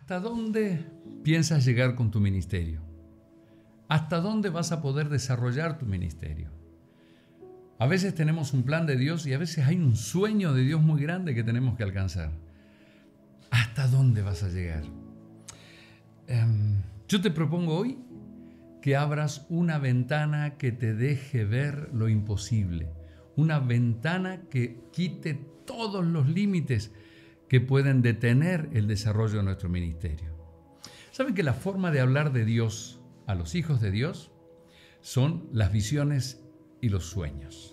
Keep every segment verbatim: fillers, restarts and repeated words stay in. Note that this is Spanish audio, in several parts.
¿Hasta dónde piensas llegar con tu ministerio? ¿Hasta dónde vas a poder desarrollar tu ministerio? A veces tenemos un plan de Dios y a veces hay un sueño de Dios muy grande que tenemos que alcanzar. ¿Hasta dónde vas a llegar? Um, yo te propongo hoy que abras una ventana que te deje ver lo imposible. Una ventana que quite todos los límites que pueden detener el desarrollo de nuestro ministerio. ¿Saben que la forma de hablar de Dios a los hijos de Dios son las visiones y los sueños?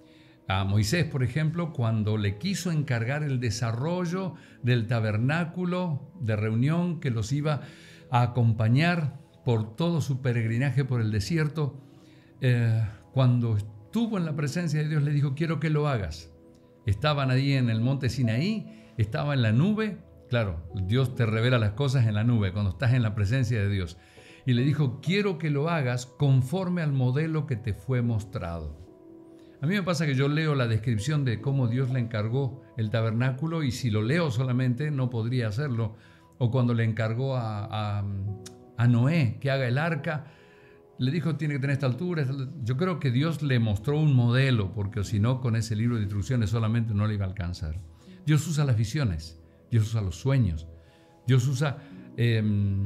A Moisés, por ejemplo, cuando le quiso encargar el desarrollo del tabernáculo de reunión que los iba a acompañar por todo su peregrinaje por el desierto, eh, cuando estuvo en la presencia de Dios le dijo, quiero que lo hagas. Estaban ahí en el monte Sinaí, estaba en la nube. Claro, Dios te revela las cosas en la nube cuando estás en la presencia de Dios. Y le dijo, quiero que lo hagas conforme al modelo que te fue mostrado. A mí me pasa que yo leo la descripción de cómo Dios le encargó el tabernáculo y si lo leo solamente no podría hacerlo. O cuando le encargó a, a, a Noé que haga el arca, le dijo tiene que tener esta altura. Yo creo que Dios le mostró un modelo porque si no con ese libro de instrucciones solamente no le iba a alcanzar. Dios usa las visiones, Dios usa los sueños, Dios usa eh,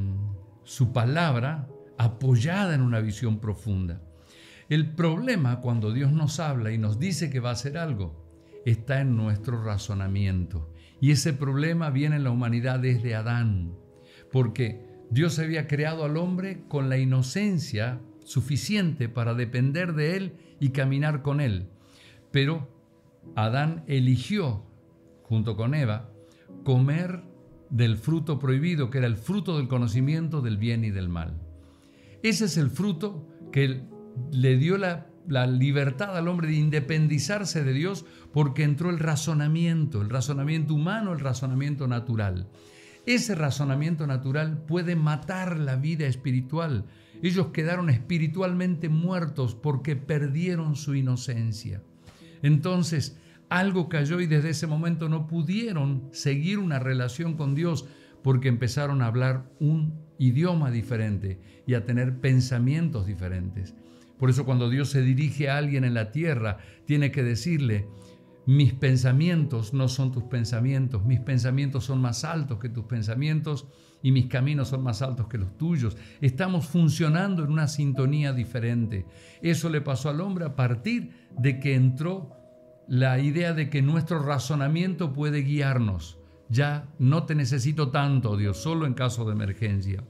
su palabra apoyada en una visión profunda. El problema cuando Dios nos habla y nos dice que va a hacer algo está en nuestro razonamiento. Y ese problema viene en la humanidad desde Adán, porque Dios había creado al hombre con la inocencia suficiente para depender de él y caminar con él. Pero Adán eligió, junto con Eva, comer del fruto prohibido, que era el fruto del conocimiento del bien y del mal. Ese es el fruto que le dio la, la libertad al hombre de independizarse de Dios porque entró el razonamiento, el razonamiento humano, el razonamiento natural. Ese razonamiento natural puede matar la vida espiritual. Ellos quedaron espiritualmente muertos porque perdieron su inocencia. Entonces, algo cayó y desde ese momento no pudieron seguir una relación con Dios porque empezaron a hablar un idioma diferente y a tener pensamientos diferentes. Por eso cuando Dios se dirige a alguien en la tierra, tiene que decirle, mis pensamientos no son tus pensamientos, mis pensamientos son más altos que tus pensamientos y mis caminos son más altos que los tuyos. Estamos funcionando en una sintonía diferente. Eso le pasó al hombre a partir de que entró la idea de que nuestro razonamiento puede guiarnos. Ya no te necesito tanto, Dios, solo en caso de emergencia.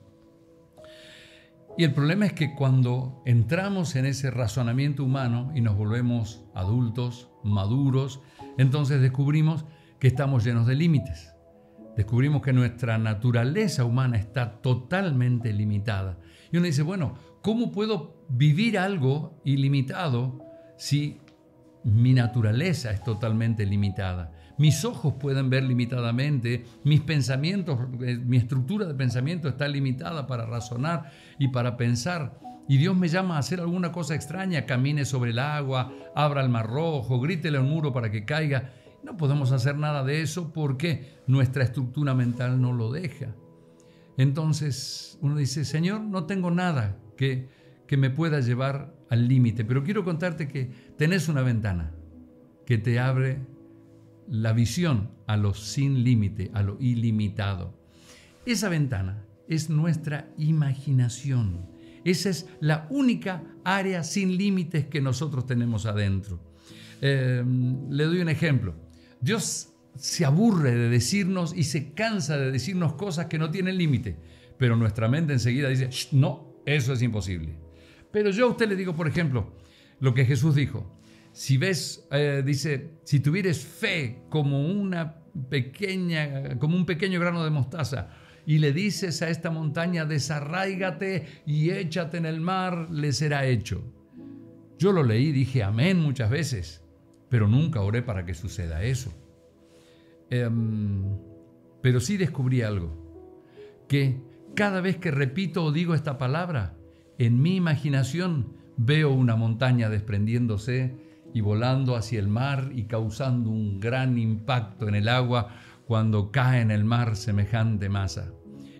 Y el problema es que cuando entramos en ese razonamiento humano y nos volvemos adultos, maduros, entonces descubrimos que estamos llenos de límites. Descubrimos que nuestra naturaleza humana está totalmente limitada. Y uno dice, bueno, ¿cómo puedo vivir algo ilimitado si mi naturaleza es totalmente limitada? Mis ojos pueden ver limitadamente, mis pensamientos, mi estructura de pensamiento está limitada para razonar y para pensar. Y Dios me llama a hacer alguna cosa extraña, camine sobre el agua, abra el mar rojo, grítele al muro para que caiga. No podemos hacer nada de eso porque nuestra estructura mental no lo deja. Entonces uno dice, Señor, no tengo nada que, que me pueda llevar al límite, pero quiero contarte que tenés una ventana que te abre la visión a lo sin límite, a lo ilimitado. Esa ventana es nuestra imaginación. Esa es la única área sin límites que nosotros tenemos adentro. Eh, le doy un ejemplo. Dios se aburre de decirnos y se cansa de decirnos cosas que no tienen límite, pero nuestra mente enseguida dice, no, eso es imposible. Pero yo a usted le digo, por ejemplo, lo que Jesús dijo. Si ves, eh, dice, si tuvieres fe como una pequeña, como un pequeño grano de mostaza, y le dices a esta montaña, desarráigate y échate en el mar, le será hecho. Yo lo leí, dije amén muchas veces, pero nunca oré para que suceda eso. Eh, pero sí descubrí algo, que cada vez que repito o digo esta palabra, en mi imaginación veo una montaña desprendiéndose y volando hacia el mar y causando un gran impacto en el agua cuando cae en el mar semejante masa.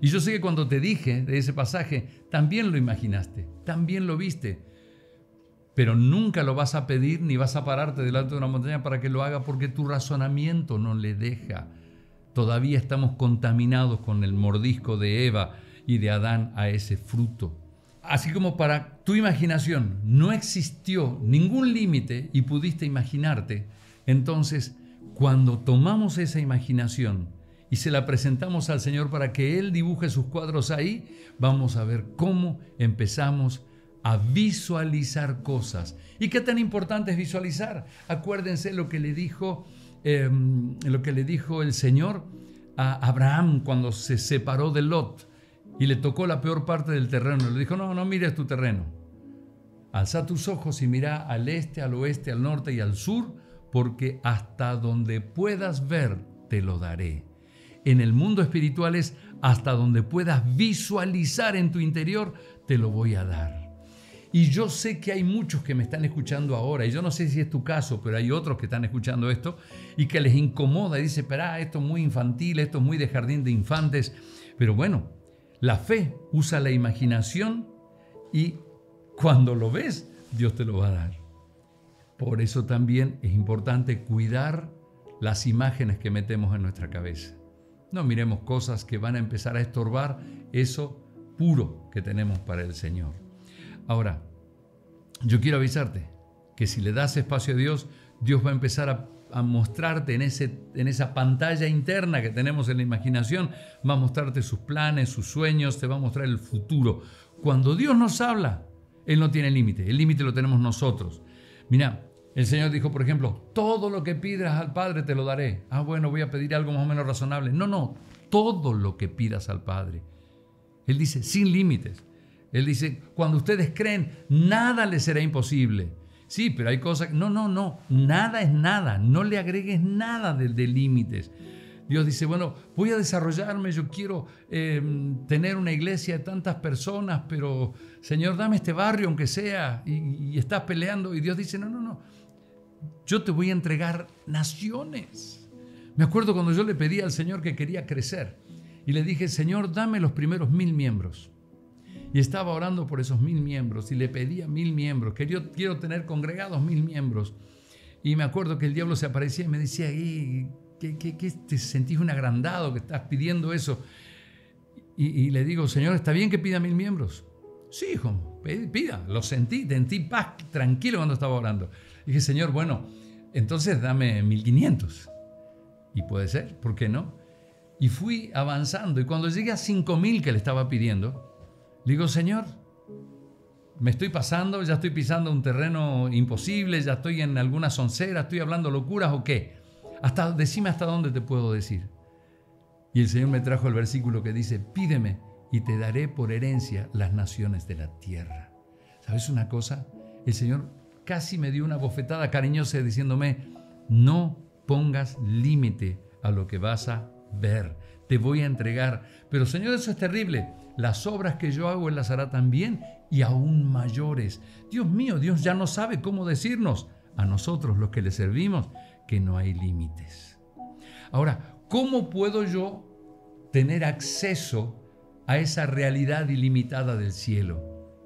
Y yo sé que cuando te dije de ese pasaje, también lo imaginaste, también lo viste. Pero nunca lo vas a pedir ni vas a pararte delante de una montaña para que lo haga porque tu razonamiento no le deja. Todavía estamos contaminados con el mordisco de Eva y de Adán a ese fruto. Así como para tu imaginación no existió ningún límite y pudiste imaginarte, entonces cuando tomamos esa imaginación y se la presentamos al Señor para que Él dibuje sus cuadros ahí, vamos a ver cómo empezamos a visualizar cosas. ¿Y qué tan importante es visualizar? Acuérdense lo que le dijo, eh, lo que le dijo el Señor a Abraham cuando se separó de Lot y le tocó la peor parte del terreno. Le dijo, no, no mires tu terreno. Alza tus ojos y mira al este, al oeste, al norte y al sur, porque hasta donde puedas ver te lo daré. En el mundo espiritual es hasta donde puedas visualizar en tu interior, te lo voy a dar. Y yo sé que hay muchos que me están escuchando ahora, y yo no sé si es tu caso, pero hay otros que están escuchando esto y que les incomoda y dice, espera, esto es muy infantil, esto es muy de jardín de infantes. Pero bueno, la fe usa la imaginación y cuando lo ves, Dios te lo va a dar. Por eso también es importante cuidar las imágenes que metemos en nuestra cabeza. No miremos cosas que van a empezar a estorbar eso puro que tenemos para el Señor. Ahora, yo quiero avisarte que si le das espacio a Dios, Dios va a empezar a, a mostrarte en, ese, en esa pantalla interna que tenemos en la imaginación, va a mostrarte sus planes, sus sueños, te va a mostrar el futuro. Cuando Dios nos habla, Él no tiene límite, el límite lo tenemos nosotros. Mira, el Señor dijo, por ejemplo, todo lo que pidas al Padre te lo daré. Ah, bueno, voy a pedir algo más o menos razonable. No, no, todo lo que pidas al Padre. Él dice, sin límites. Él dice, cuando ustedes creen, nada les será imposible. Sí, pero hay cosas... No, no, no. Nada es nada. No le agregues nada de, de límites. Dios dice, bueno, voy a desarrollarme. Yo quiero eh, tener una iglesia de tantas personas, pero, Señor, dame este barrio, aunque sea. Y, y estás peleando. Y Dios dice, no, no, no. Yo te voy a entregar naciones. Me acuerdo cuando yo le pedí al Señor que quería crecer. Y le dije, Señor, dame los primeros mil miembros. Y estaba orando por esos mil miembros y le pedía mil miembros, que yo quiero tener congregados mil miembros. Y me acuerdo que el diablo se aparecía y me decía, ¿qué, qué, qué te sentís un agrandado que estás pidiendo eso? Y, y le digo, Señor, ¿está bien que pida mil miembros? Sí, hijo, pida, lo sentí, sentí paz, tranquilo cuando estaba orando. Dije, Señor, bueno, entonces dame mil quinientos. Y puede ser, ¿por qué no? Y fui avanzando y cuando llegué a cinco mil que le estaba pidiendo, le digo, Señor, me estoy pasando, ya estoy pisando un terreno imposible, ya estoy en alguna soncera, estoy hablando locuras o qué. Hasta, decime hasta dónde te puedo decir. Y el Señor me trajo el versículo que dice, pídeme y te daré por herencia las naciones de la tierra. ¿Sabes una cosa? El Señor casi me dio una bofetada cariñosa diciéndome, no pongas límite a lo que vas a ver. Te voy a entregar. Pero Señor, eso es terrible. Las obras que yo hago, Él las hará también y aún mayores. Dios mío, Dios ya no sabe cómo decirnos a nosotros los que le servimos que no hay límites. Ahora, ¿cómo puedo yo tener acceso a esa realidad ilimitada del cielo?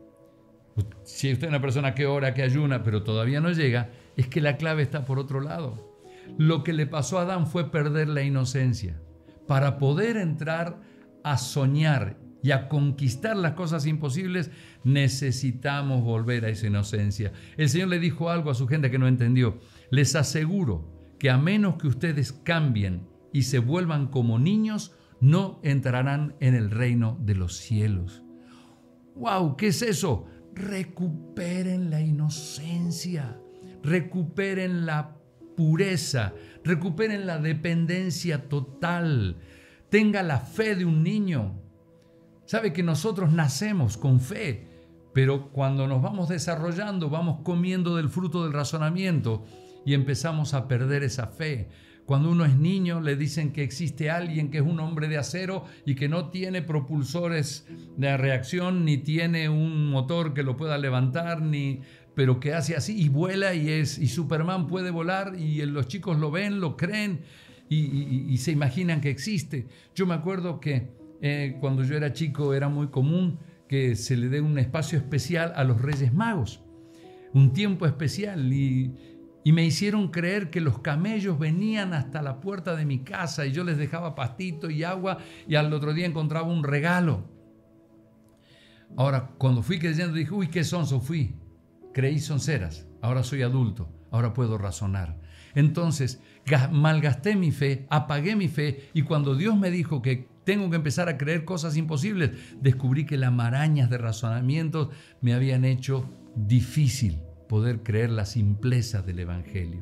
Si usted es una persona que ora, que ayuna, pero todavía no llega, es que la clave está por otro lado. Lo que le pasó a Adán fue perder la inocencia. Para poder entrar a soñar y a conquistar las cosas imposibles, necesitamos volver a esa inocencia. El Señor le dijo algo a su gente que no entendió. Les aseguro que a menos que ustedes cambien y se vuelvan como niños, no entrarán en el reino de los cielos. ¡Wow! ¿Qué es eso? Recuperen la inocencia, recuperen la pureza, recuperen la dependencia total. Tenga la fe de un niño. Sabe que nosotros nacemos con fe, pero cuando nos vamos desarrollando, vamos comiendo del fruto del razonamiento y empezamos a perder esa fe. Cuando uno es niño, le dicen que existe alguien que es un hombre de acero y que no tiene propulsores de reacción, ni tiene un motor que lo pueda levantar, ni, pero que hace así y vuela y, es, y Superman puede volar y los chicos lo ven, lo creen y, y, y se imaginan que existe. Yo me acuerdo que eh, cuando yo era chico era muy común que se le dé un espacio especial a los Reyes Magos, un tiempo especial, y, y me hicieron creer que los camellos venían hasta la puerta de mi casa y yo les dejaba pastito y agua y al otro día encontraba un regalo. Ahora, cuando fui creyendo dije, uy, qué sonso fui. Creí sonceras, ahora soy adulto, ahora puedo razonar. Entonces, malgasté mi fe, apagué mi fe, y cuando Dios me dijo que tengo que empezar a creer cosas imposibles, descubrí que las marañas de razonamientos me habían hecho difícil poder creer la simpleza del Evangelio.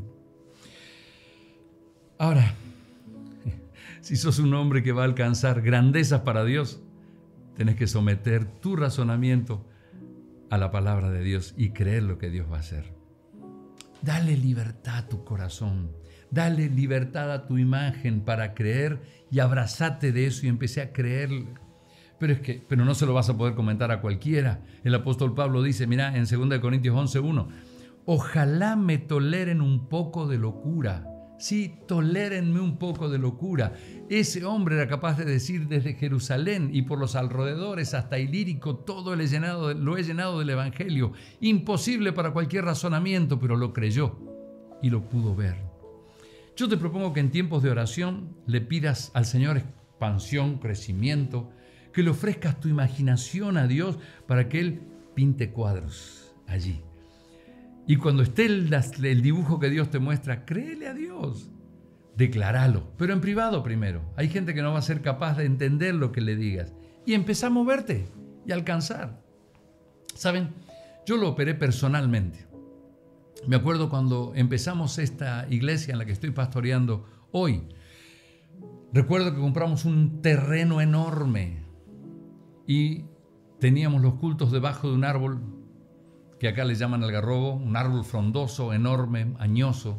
Ahora, si sos un hombre que va a alcanzar grandezas para Dios, tenés que someter tu razonamiento a la palabra de Dios y creer lo que Dios va a hacer. Dale libertad a tu corazón, dale libertad a tu imagen para creer y abrazate de eso y empecé a creer. Pero es que, pero no se lo vas a poder comentar a cualquiera. El apóstol Pablo dice, mira, en segunda de Corintios once uno, ojalá me toleren un poco de locura. Sí, tolérenme un poco de locura. Ese hombre era capaz de decir desde Jerusalén y por los alrededores hasta Ilírico, todo lo he llenado, lo he llenado del Evangelio. Imposible para cualquier razonamiento, pero lo creyó y lo pudo ver. Yo te propongo que en tiempos de oración le pidas al Señor expansión, crecimiento, que le ofrezcas tu imaginación a Dios para que Él pinte cuadros allí. Y cuando esté el, el dibujo que Dios te muestra, créele a Dios. Decláralo, pero en privado primero. Hay gente que no va a ser capaz de entender lo que le digas. Y empezá a moverte y a alcanzar. ¿Saben? Yo lo operé personalmente. Me acuerdo cuando empezamos esta iglesia en la que estoy pastoreando hoy. Recuerdo que compramos un terreno enorme y teníamos los cultos debajo de un árbol que acá le llaman algarrobo, un árbol frondoso, enorme, añoso,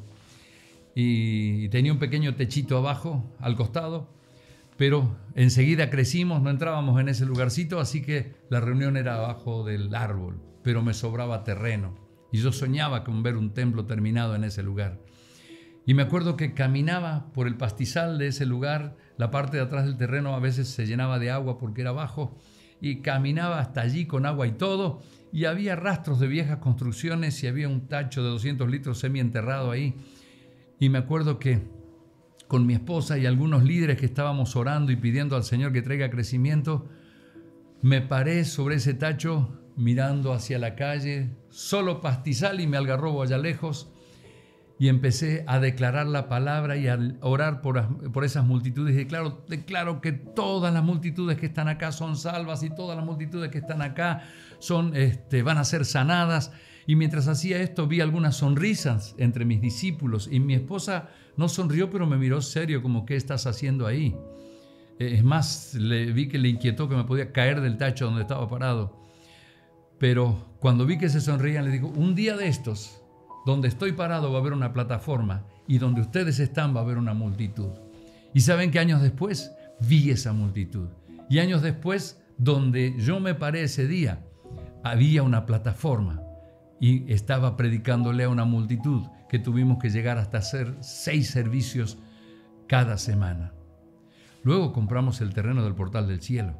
y tenía un pequeño techito abajo, al costado, pero enseguida crecimos, no entrábamos en ese lugarcito, así que la reunión era abajo del árbol, pero me sobraba terreno, y yo soñaba con ver un templo terminado en ese lugar. Y me acuerdo que caminaba por el pastizal de ese lugar, la parte de atrás del terreno a veces se llenaba de agua porque era bajo, y caminaba hasta allí con agua y todo, y había rastros de viejas construcciones y había un tacho de doscientos litros semienterrado ahí. Y me acuerdo que con mi esposa y algunos líderes que estábamos orando y pidiendo al Señor que traiga crecimiento, me paré sobre ese tacho mirando hacia la calle, solo pastizal y me algarrobo allá lejos, y empecé a declarar la palabra y a orar por, por esas multitudes. Y declaro, declaro que todas las multitudes que están acá son salvas y todas las multitudes que están acá son, este, van a ser sanadas. Y mientras hacía esto vi algunas sonrisas entre mis discípulos y mi esposa no sonrió, pero me miró serio como, ¿qué estás haciendo ahí? Es más, le vi que le inquietó que me podía caer del tacho donde estaba parado. Pero cuando vi que se sonreían, le digo, un día de estos, donde estoy parado va a haber una plataforma y donde ustedes están va a haber una multitud. Y saben que años después vi esa multitud. Y años después, donde yo me paré ese día, había una plataforma y estaba predicándole a una multitud que tuvimos que llegar hasta hacer seis servicios cada semana. Luego compramos el terreno del Portal del Cielo.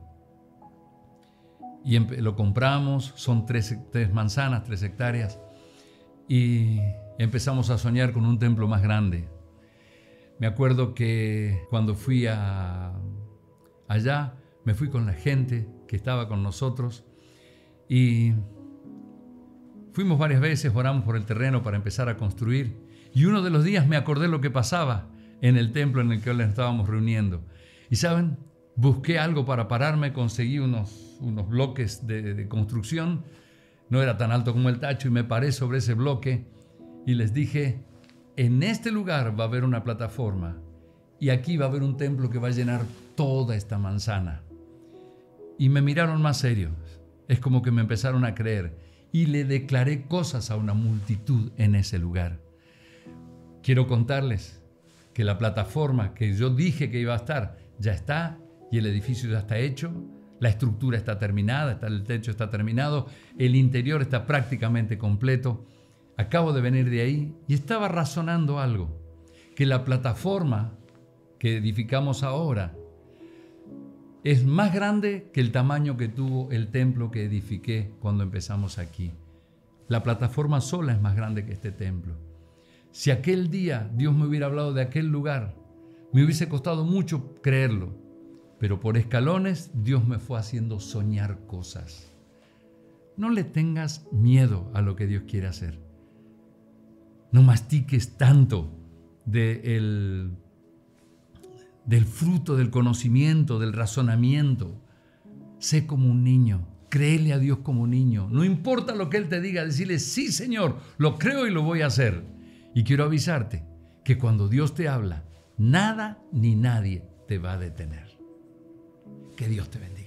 Y lo compramos, son tres, tres manzanas, tres hectáreas. Y empezamos a soñar con un templo más grande. Me acuerdo que cuando fui a, allá, me fui con la gente que estaba con nosotros y fuimos varias veces, oramos por el terreno para empezar a construir. Y uno de los días me acordé lo que pasaba en el templo en el que nos estábamos reuniendo. Y ¿saben? Busqué algo para pararme, conseguí unos, unos bloques de, de construcción. No era tan alto como el tacho y me paré sobre ese bloque y les dije, en este lugar va a haber una plataforma y aquí va a haber un templo que va a llenar toda esta manzana. Y me miraron más serios, es como que me empezaron a creer y le declaré cosas a una multitud en ese lugar. Quiero contarles que la plataforma que yo dije que iba a estar ya está y el edificio ya está hecho. La estructura está terminada, está, el techo está terminado, el interior está prácticamente completo. Acabo de venir de ahí y estaba razonando algo, que la plataforma que edificamos ahora es más grande que el tamaño que tuvo el templo que edifiqué cuando empezamos aquí. La plataforma sola es más grande que este templo. Si aquel día Dios me hubiera hablado de aquel lugar, me hubiese costado mucho creerlo, pero por escalones Dios me fue haciendo soñar cosas. No le tengas miedo a lo que Dios quiere hacer. No mastiques tanto de el, del fruto del conocimiento, del razonamiento. Sé como un niño. Créele a Dios como un niño. No importa lo que Él te diga, decirle, sí, Señor, lo creo y lo voy a hacer. Y quiero avisarte que cuando Dios te habla, nada ni nadie te va a detener. Que Dios te bendiga.